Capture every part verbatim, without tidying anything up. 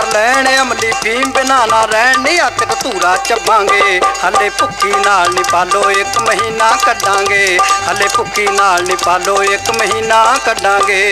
कर लैने अमली फीम बिना ना रहन नी अक धूरा चबांगे हले भुक्की नाल नी पालो एक महीना कड्डांगे हले भुक्की नाल नी पालो एक महीना कड्डांगे।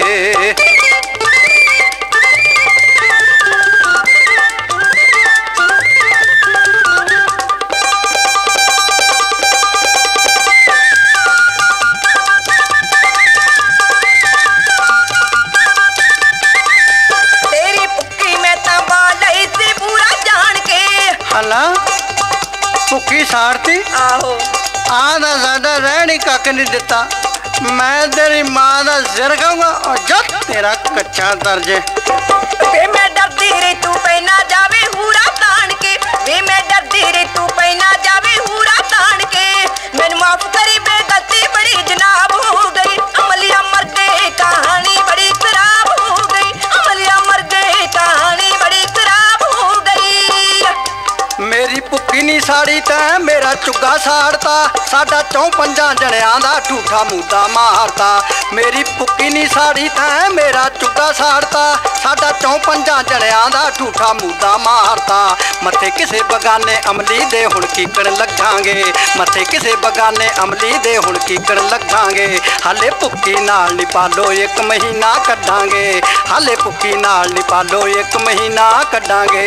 भुक्की साड़ती आहो आदा साडा रहनी कख नहीं दिता मैं तेरी मां दा सिर खाऊंगा और जब तेरा कच्चा दर्जे वे मैं डरदी रे तू पैना जावे हूरा तान के वे मैं डरदी रे तू पैना जावे हूरा तान के मैनू माफ करी बे गलती बड़ी जनाब हो गई अमलिया मर गई कहानी बड़ी खराब हो गई अमलिया मर गई कहानी बड़ी खराब हो गई। मेरी भुक्की नहीं साड़ी तैं मेरा चुग्गा साड़ता साडा चौं पंजा जणियां दा ठूठा मुद्दा मारता मेरी भुक्की नहीं साड़ी तैं मेरा चुग्गा साड़ता साडा चौं पंजा जणियां दा ठूठा मुद्दा मारता मथे किसे बगाने अमली दे हुण कीकण लगांगे मथे किसे बगाने अमली दे हुण कीकण लगांगे हाले भुक्की नाल नी पालो एक महीना कड्डांगे हाले भुक्की नाल नी पालो एक महीना कड्डांगे।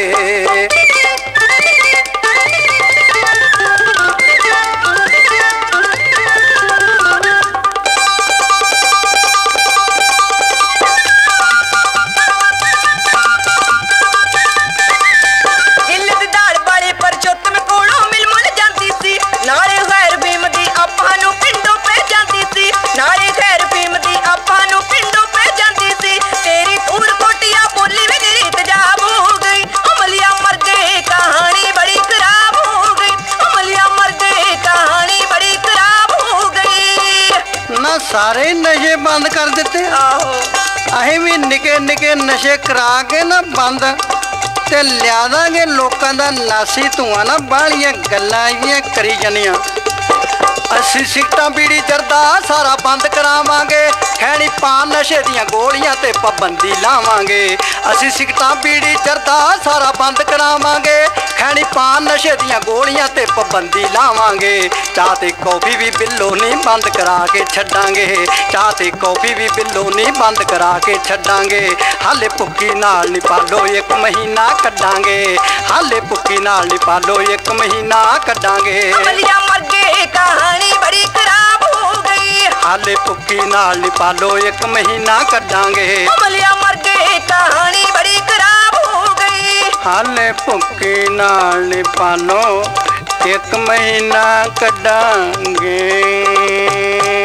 सारे नशे बंद कर दिते आहो असीं भी निके निके नशे करा के ना बंद ते लिया दांगे लोकां दा नासी धुआं ना बाहलियां गल्लां इयां करी जानियां असीं सिगटां बीड़ी जरदा सारा बंद करावांगे खैनी पान नशे दियां गोलियां ते पाबंदी लावांगे असीं सिगटां बीड़ी जरदा सारा बंद करावांगे खैनी पान नशे दियां गोलियां ते पाबंदी लावांगे चाह ते कॉफी भी बिल्लो नहीं बंद करा के छड्डांगे चाह ते कॉफी भी बिल्लो नहीं बंद करा के छड्डांगे हाले भुक्की नाल नी पालो एक महीना कड्डांगे हाले भुक्की नाल नी पालो एक महीना कड्डांगे। अमलिया मर गई कहानी बड़ी खराब हो गई हाले भुक्की नाल नी पालो एक महीना कड्डांगे अमलिया मर गई कहानी बड़ी खराब हो गई हाले भुक्की नाल नी पालो एक महीना कड्डांगे।